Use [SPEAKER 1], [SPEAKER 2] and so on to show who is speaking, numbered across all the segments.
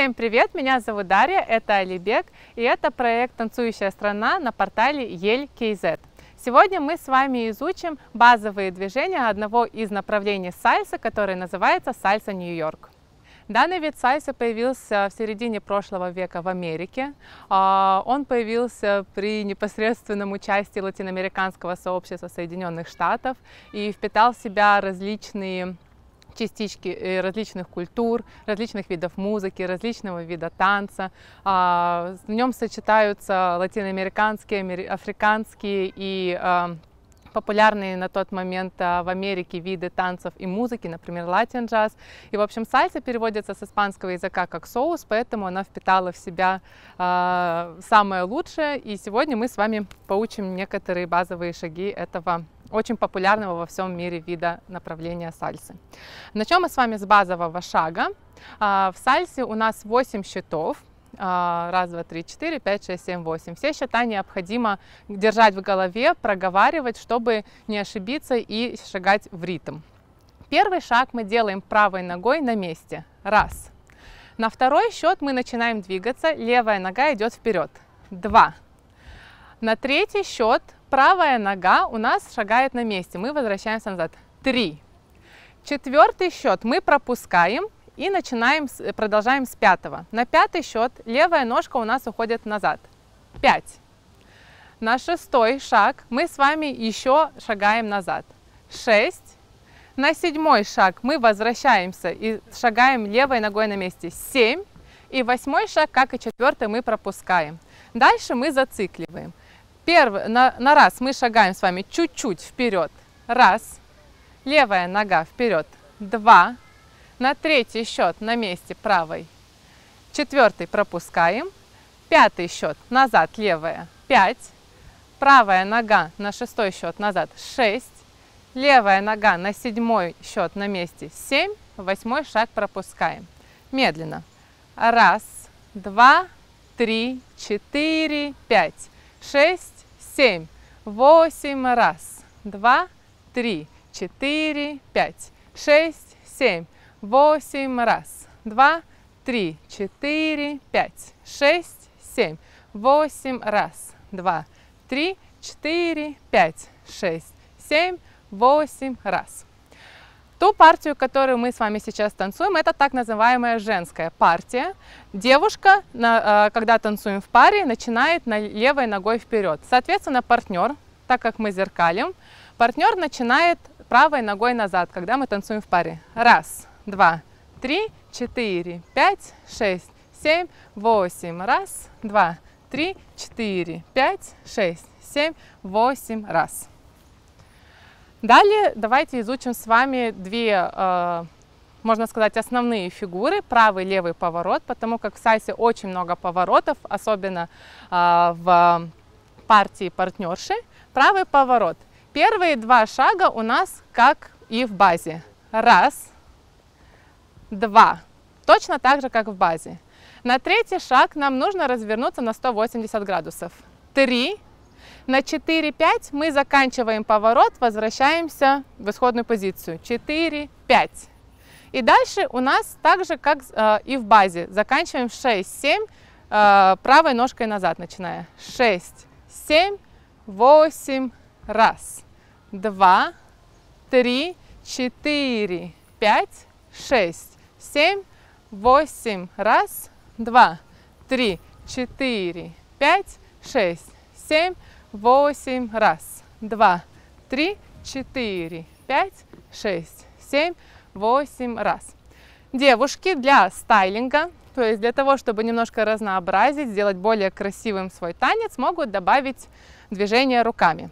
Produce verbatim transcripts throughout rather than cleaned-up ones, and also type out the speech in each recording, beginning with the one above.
[SPEAKER 1] Всем привет! Меня зовут Дарья, это Алибек, и это проект «Танцующая страна» на портале Ель кей зет. Сегодня мы с вами изучим базовые движения одного из направлений сальсы, которое называется сальса Нью-Йорк. Данный вид сальсы появился в середине прошлого века в Америке. Он появился при непосредственном участии латиноамериканского сообщества Соединенных Штатов и впитал в себя различные частички различных культур, различных видов музыки, различного вида танца. В нем сочетаются латиноамериканские, африканские и популярные на тот момент в Америке виды танцев и музыки, например, латин-джаз. И, в общем, сальса переводится с испанского языка как соус, поэтому она впитала в себя э, самое лучшее. И сегодня мы с вами поучим некоторые базовые шаги этого очень популярного во всем мире вида направления сальсы. Начнем мы с вами с базового шага. Э, в сальсе у нас восемь счетов. Раз, два, три, четыре, пять, шесть, семь, восемь. Все счета необходимо держать в голове, проговаривать, чтобы не ошибиться и шагать в ритм. Первый шаг мы делаем правой ногой на месте. Раз. На второй счет мы начинаем двигаться, левая нога идет вперед. Два. На третий счет правая нога у нас шагает на месте, мы возвращаемся назад. Три. Четвертый счет мы пропускаем и начинаем, продолжаем с пятого. На пятый счет левая ножка у нас уходит назад. Пять. На шестой шаг мы с вами еще шагаем назад. Шесть. На седьмой шаг мы возвращаемся и шагаем левой ногой на месте. Семь. И восьмой шаг, как и четвертый, мы пропускаем. Дальше мы зацикливаем. Первый, на, на раз мы шагаем с вами чуть-чуть вперед. Раз. Левая нога вперед. Два. На третий счет на месте правой. Четвертый пропускаем. Пятый счет назад левая. Пять. Правая нога на шестой счет назад. Шесть. Левая нога на седьмой счет на месте. Семь. Восьмой шаг пропускаем. Медленно. Раз, два, три, четыре, пять, шесть, семь, восемь. Раз, два, три, четыре, пять, шесть, семь. Восемь. Раз, два, три, четыре, пять, шесть, семь, восемь. Раз, два, три, четыре, пять, шесть, семь, восемь. Раз. Ту партию, которую мы с вами сейчас танцуем, это так называемая женская партия. Девушка, когда танцуем в паре, начинает левой ногой вперед. Соответственно, партнер, так как мы зеркалим, партнер начинает правой ногой назад, когда мы танцуем в паре. Раз. Два, три, четыре, пять, шесть, семь, восемь. Раз, два, три, четыре, пять, шесть, семь, восемь. Раз. Далее давайте изучим с вами две, э, можно сказать, основные фигуры. Правый и левый поворот, потому как в сальсе очень много поворотов, особенно э, в партии партнерши. Правый поворот. Первые два шага у нас как и в базе. Раз. Два. Точно так же, как в базе. На третий шаг нам нужно развернуться на сто восемьдесят градусов. Три. На четыре, пять мы заканчиваем поворот, возвращаемся в исходную позицию. Четыре, пять. И дальше у нас так же, как э, и в базе. Заканчиваем шесть, семь, э, правой ножкой назад начиная. Шесть, семь, восемь. Раз, два, три, четыре, пять, шесть, семь, восемь. Раз, два, три, четыре, пять, шесть, семь, восемь. Раз, два, три, четыре, пять, шесть, семь, восемь. Раз. Девушки для стайлинга, то есть для того, чтобы немножко разнообразить, сделать более красивым свой танец, могут добавить движение руками.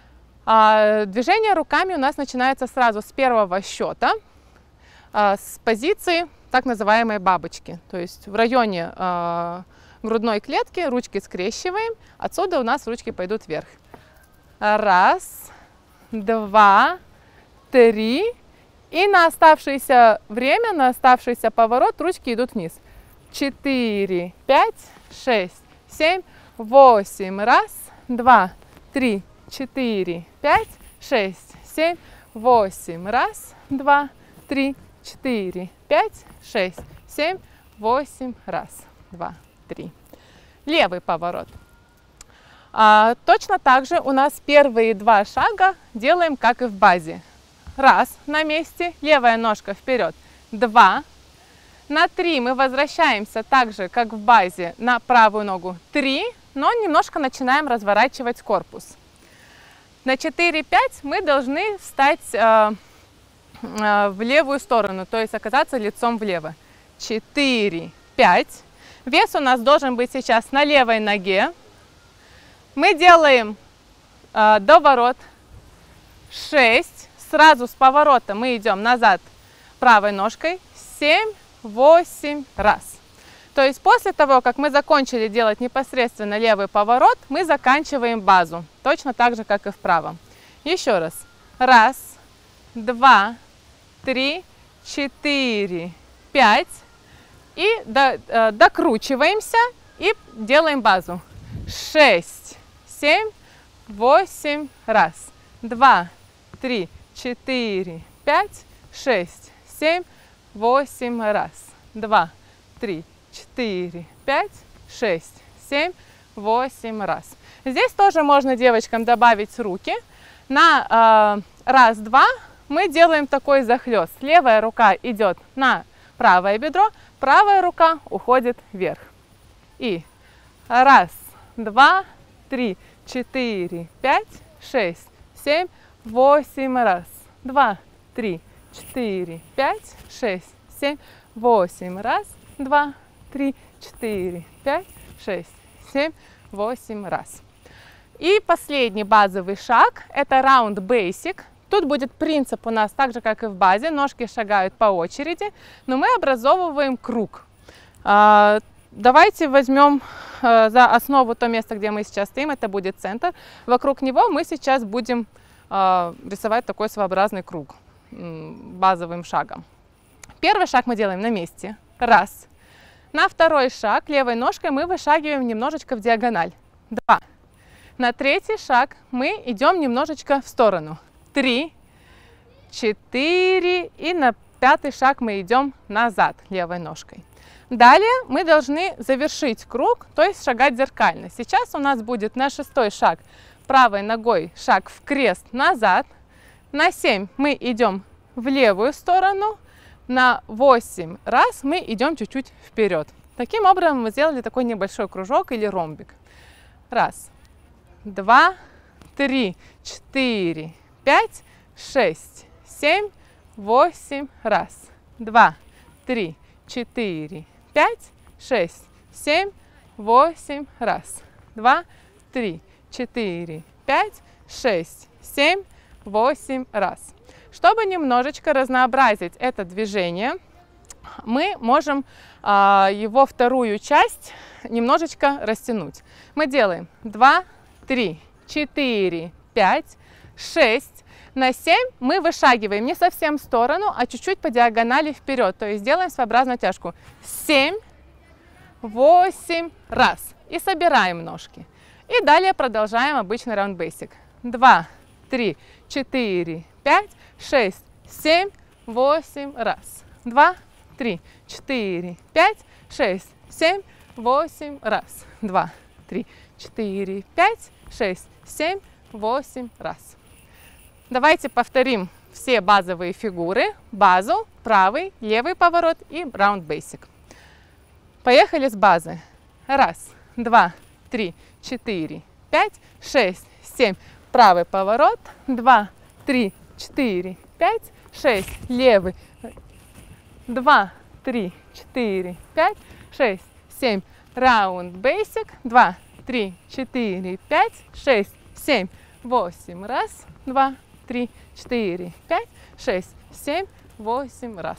[SPEAKER 1] А, движение руками у нас начинается сразу с первого счета, а, с позиции так называемой бабочки. То есть в районе а, грудной клетки ручки скрещиваем, отсюда у нас ручки пойдут вверх. Раз, два, три. И на оставшееся время, на оставшийся поворот ручки идут вниз. Четыре, пять, шесть, семь, восемь. Раз, два, три, четыре, пять, шесть, семь, восемь. Раз, два, три, четыре, пять, шесть, семь, восемь. Раз, два, три. Левый поворот. А, точно так же у нас первые два шага делаем, как и в базе. Раз, на месте, левая ножка вперед. Два. На три мы возвращаемся так же, как в базе, на правую ногу. Три, но немножко начинаем разворачивать корпус. На четыре-пять мы должны встать э, э, в левую сторону, то есть оказаться лицом влево. четыре, пять. Вес у нас должен быть сейчас на левой ноге. Мы делаем э, доворот. шесть. Сразу с поворота мы идем назад правой ножкой. семь, восемь. Раз. То есть после того, как мы закончили делать непосредственно левый поворот, мы заканчиваем базу. Точно так же, как и в правом. Еще раз. Раз, два, три, четыре, пять. И до, э, докручиваемся и делаем базу. шесть, семь, восемь. Раз, два, три, четыре, пять, шесть, семь, восемь. Раз, два, три, четыре, пять, шесть, семь, восемь. Раз. Здесь тоже можно девочкам добавить руки. На э, раз, два мы делаем такой захлест. Левая рука идет на правое бедро, правая рука уходит вверх. И раз, два, три, четыре, пять, шесть, семь, восемь. Раз, два, три, четыре, пять, шесть, семь, восемь. Раз, два, три, четыре, пять, шесть, семь, восемь. Раз. И последний базовый шаг – это Round Basic. Тут будет принцип у нас так же, как и в базе. Ножки шагают по очереди, но мы образовываем круг. А, давайте возьмем а, за основу то место, где мы сейчас стоим. Это будет центр. Вокруг него мы сейчас будем а, рисовать такой своеобразный круг базовым шагом. Первый шаг мы делаем на месте. Раз. На второй шаг левой ножкой мы вышагиваем немножечко в диагональ. Два. На третий шаг мы идем немножечко в сторону. Три, четыре. И на пятый шаг мы идем назад левой ножкой. Далее мы должны завершить круг, то есть шагать зеркально. Сейчас у нас будет на шестой шаг правой ногой шаг в крест назад. На семь мы идем в левую сторону. На восемь раз мы идем чуть-чуть вперед. Таким образом мы сделали такой небольшой кружок или ромбик. Раз, два, три, четыре, пять, шесть, семь, восемь. Раз, два, три, четыре, пять, шесть, семь, восемь. Раз, два, три, четыре, пять, шесть, семь, восемь. Раз. Чтобы немножечко разнообразить это движение, мы можем а, его вторую часть немножечко растянуть. Мы делаем два, три, четыре, пять, шесть. На семь мы вышагиваем не совсем в сторону, а чуть-чуть по диагонали вперед. То есть делаем своеобразную тяжку. семь, восемь. Раз. И собираем ножки. И далее продолжаем обычный Round Basic. два, три, четыре, пять, шесть, семь, восемь. Раз, два, три, четыре, пять, шесть, семь, восемь. Раз, два, три, четыре, пять, шесть, семь, восемь. Раз. Давайте повторим все базовые фигуры. Базу, правый, левый поворот и Round Basic. Поехали с базы. Раз, два, три, четыре, пять, шесть, семь. Правый поворот. Два, три, четыре, пять, шесть. Левый. Два, три, четыре, пять, шесть, семь. Round Basic. Два, три, четыре, пять, шесть, семь, восемь. Раз, два, три, четыре, пять, шесть, семь, восемь. Раз.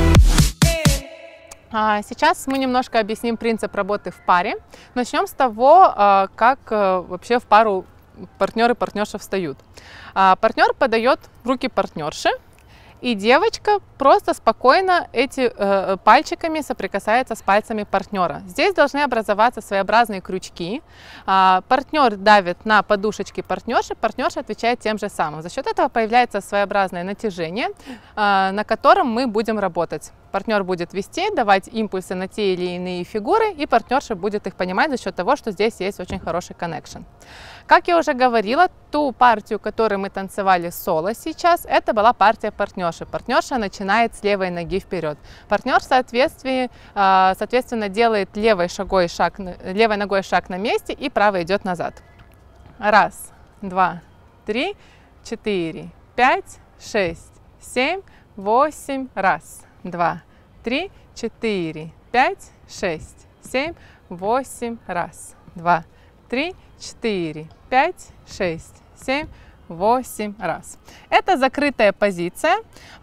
[SPEAKER 1] А сейчас мы немножко объясним принцип работы в паре. Начнем с того, как вообще в пару партнер и партнерша встают. Партнер подает руки партнерши И девочка просто спокойно эти э, пальчиками соприкасается с пальцами партнера. Здесь должны образоваться своеобразные крючки. А, партнер давит на подушечки партнерши, партнерша отвечает тем же самым. За счет этого появляется своеобразное натяжение, а, на котором мы будем работать. Партнер будет вести, давать импульсы на те или иные фигуры, и партнерша будет их понимать за счет того, что здесь есть очень хороший коннекшн. Как я уже говорила, ту партию, которую мы танцевали соло сейчас, это была партия партнерши. Партнерша начинает с левой ноги вперед. Партнер, соответственно, соответственно делает левой, шагой шаг, левой ногой шаг на месте и правой идет назад. Раз, два, три, четыре, пять, шесть, семь, восемь. Раз, два, три, четыре, пять, шесть, семь, восемь. Раз, два, три, четыре, пять, шесть, семь, восемь. Раз. Это закрытая позиция,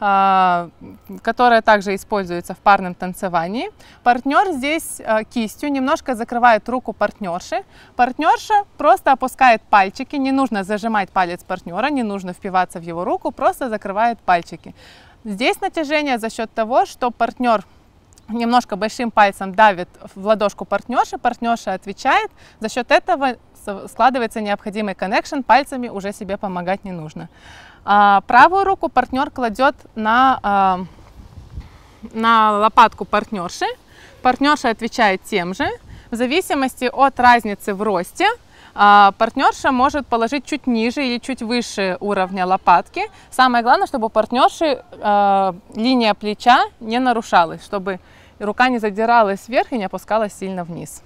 [SPEAKER 1] которая также используется в парном танцевании. Партнер здесь кистью немножко закрывает руку партнерши. Партнерша просто опускает пальчики, не нужно зажимать палец партнера, не нужно впиваться в его руку, просто закрывает пальчики. Здесь натяжение за счет того, что партнер немножко большим пальцем давит в ладошку партнерши, партнерша отвечает. За счет этого складывается необходимый коннекшн, пальцами уже себе помогать не нужно. А, правую руку партнер кладет на, а, на лопатку партнерши. Партнерша отвечает тем же. В зависимости от разницы в росте, а, партнерша может положить чуть ниже или чуть выше уровня лопатки. Самое главное, чтобы у партнерши а, линия плеча не нарушалась, чтобы рука не задиралась вверх и не опускалась сильно вниз.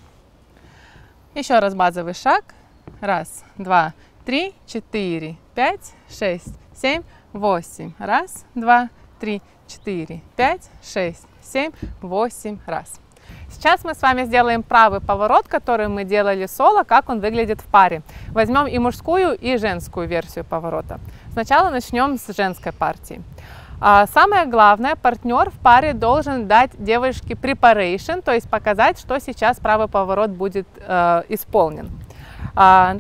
[SPEAKER 1] Еще раз базовый шаг. Раз, два, три, четыре, пять, шесть, семь, восемь. Раз, два, три, четыре, пять, шесть, семь, восемь. Раз. Сейчас мы с вами сделаем правый поворот, который мы делали соло, как он выглядит в паре. Возьмем и мужскую, и женскую версию поворота. Сначала начнем с женской партии. А самое главное, партнер в паре должен дать девушке preparation, то есть показать, что сейчас правый поворот будет э, исполнен. А,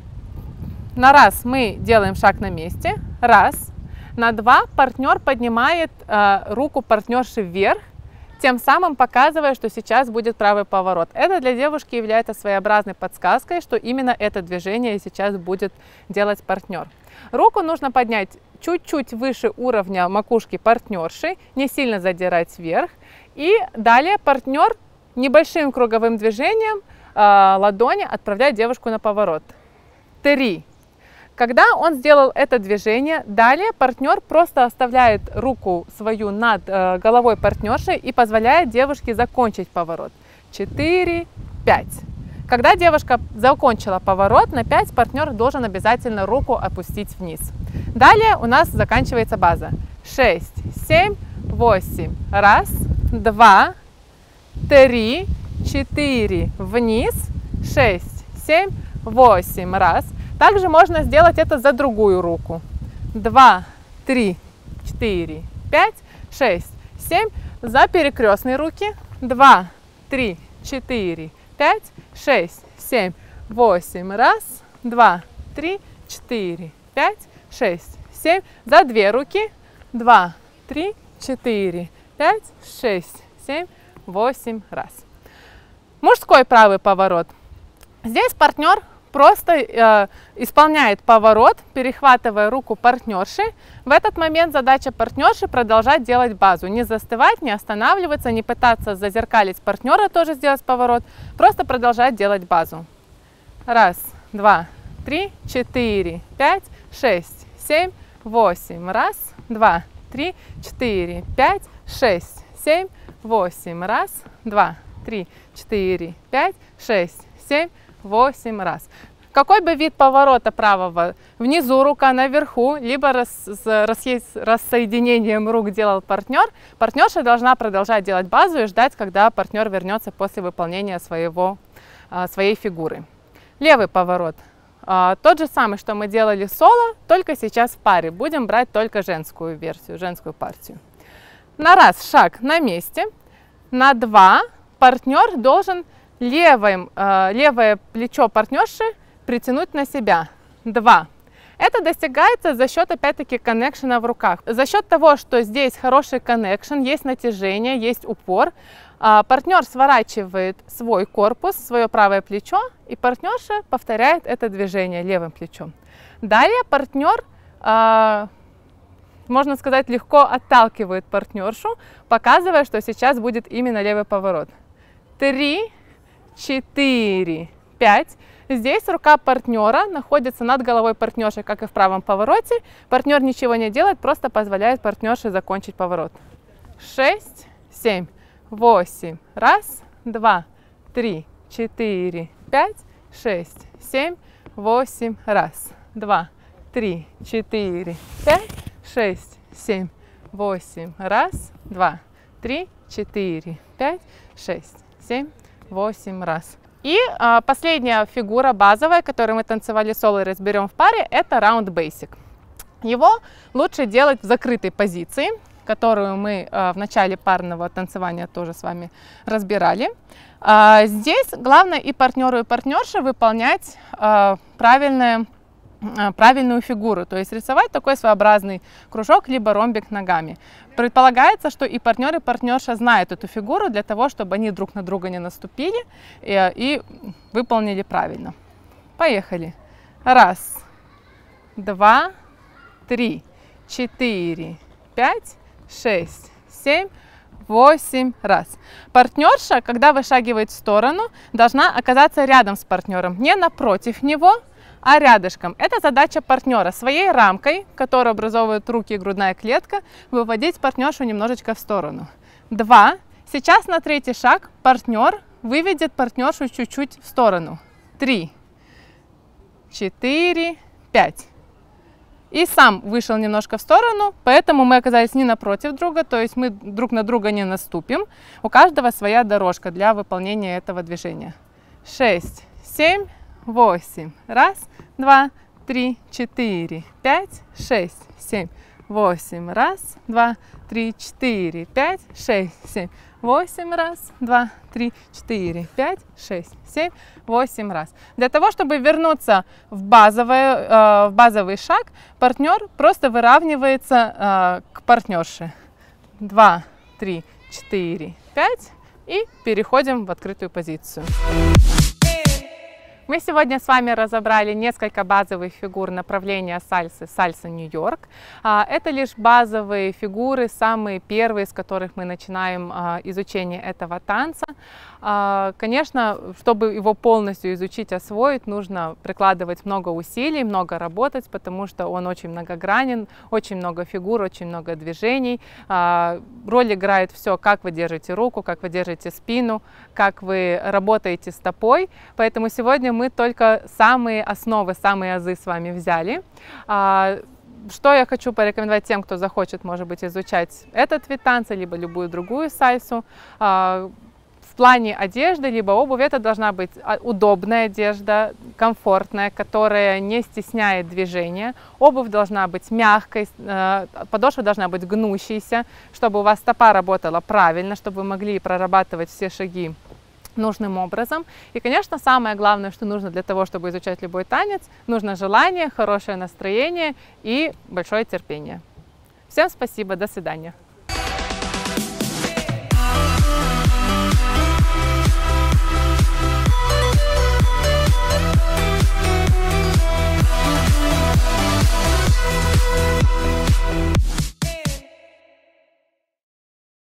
[SPEAKER 1] на раз мы делаем шаг на месте, раз. На два партнер поднимает э, руку партнерши вверх, тем самым показывая, что сейчас будет правый поворот. Это для девушки является своеобразной подсказкой, что именно это движение сейчас будет делать партнер. Руку нужно поднять чуть-чуть выше уровня макушки партнерши, не сильно задирать вверх. И далее партнер небольшим круговым движением э, ладони отправляет девушку на поворот. Три. Когда он сделал это движение, далее партнер просто оставляет руку свою над э, головой партнерши и позволяет девушке закончить поворот. Четыре, пять. Когда девушка закончила поворот, на пять партнер должен обязательно руку опустить вниз. Далее у нас заканчивается база. шесть, семь, восемь. Раз, два, три, четыре. Вниз. шесть, семь, восемь. Раз. Также можно сделать это за другую руку. два, три, четыре, пять, шесть, семь. За перекрестные руки. два, три, четыре, пять, шесть, семь, восемь. Раз, два, три, четыре, пять, шесть, семь. За две руки. два, три, четыре, пять, шесть, семь, восемь. Раз. Мужской правый поворот. Здесь партнер просто э, исполняет поворот, перехватывая руку партнерши. В этот момент задача партнерши продолжать делать базу. Не застывать, не останавливаться, не пытаться зазеркалить партнера, тоже сделать поворот. Просто продолжать делать базу. Раз, два, три, четыре, пять, шесть, семь, восемь. Раз, два, три, четыре, пять, шесть, семь, восемь. Раз, два, три, четыре, пять, шесть, семь, восемь. Раз. Какой бы вид поворота правого, внизу рука, наверху, либо рас, с рассоединением рук делал партнер, партнерша должна продолжать делать базу и ждать, когда партнер вернется после выполнения своего, своей фигуры. Левый поворот. Тот же самый, что мы делали соло, только сейчас в паре. Будем брать только женскую версию, женскую партию. На раз шаг на месте, на два партнер должен левым, левое плечо партнерши притянуть на себя. Два. Это достигается за счет, опять-таки, коннекшена в руках. За счет того, что здесь хороший коннекшн, есть натяжение, есть упор, партнер сворачивает свой корпус, свое правое плечо, и партнерша повторяет это движение левым плечом. Далее партнер, можно сказать, легко отталкивает партнершу, показывая, что сейчас будет именно левый поворот. Три, четыре, пять. Здесь рука партнера находится над головой партнерши, как и в правом повороте. Партнер ничего не делает, просто позволяет партнерше закончить поворот. Шесть, семь, восемь. Раз, два, три, четыре, пять, шесть, семь, восемь. Раз, два, три, четыре, пять, шесть, семь, восемь. Раз, два, три, четыре, пять, шесть, семь, восемь. Раз. И а, последняя фигура базовая, которую мы танцевали соло и разберем в паре, это раунд бейсик. Его лучше делать в закрытой позиции, которую мы а, в начале парного танцевания тоже с вами разбирали. А, здесь главное и партнеру, и партнерше выполнять а, правильное правильную фигуру, то есть рисовать такой своеобразный кружок, либо ромбик ногами. Предполагается, что и партнер, и партнерша знают эту фигуру для того, чтобы они друг на друга не наступили и, и выполнили правильно. Поехали. Раз, два, три, четыре, пять, шесть, семь, восемь. Раз. Партнерша, когда вышагивает в сторону, должна оказаться рядом с партнером, не напротив него, а рядышком. Это задача партнера. Своей рамкой, которую образовывают руки и грудная клетка, выводить партнершу немножечко в сторону. Два. Сейчас на третий шаг партнер выведет партнершу чуть-чуть в сторону. Три, четыре, пять. И сам вышел немножко в сторону, поэтому мы оказались не напротив друга, то есть мы друг на друга не наступим. У каждого своя дорожка для выполнения этого движения. Шесть, семь, восемь. Раз, два, три, четыре, пять, шесть, семь, восемь. Раз, два, три, четыре, пять, шесть, семь, восемь. Раз, два, три, четыре, пять, шесть, семь, восемь. Раз. Для того, чтобы вернуться в, базовое, э, в базовый шаг, партнер просто выравнивается э, к партнерше. Два, три, четыре, пять. И переходим в открытую позицию. Мы сегодня с вами разобрали несколько базовых фигур направления сальсы, сальса Нью-Йорк. Это лишь базовые фигуры, самые первые, с которых мы начинаем изучение этого танца. Конечно, чтобы его полностью изучить, освоить, нужно прикладывать много усилий, много работать, потому что он очень многогранен, очень много фигур, очень много движений. Роль играет все, как вы держите руку, как вы держите спину, как вы работаете стопой. Поэтому сегодня мы Мы только самые основы, самые азы с вами взяли. Что я хочу порекомендовать тем, кто захочет, может быть, изучать этот вид танца, либо любую другую сальсу. В плане одежды, либо обуви, это должна быть удобная одежда, комфортная, которая не стесняет движения. Обувь должна быть мягкой, подошва должна быть гнущейся, чтобы у вас стопа работала правильно, чтобы вы могли прорабатывать все шаги нужным образом. И, конечно, самое главное, что нужно для того, чтобы изучать любой танец, нужно желание, хорошее настроение и большое терпение. Всем спасибо, до свидания.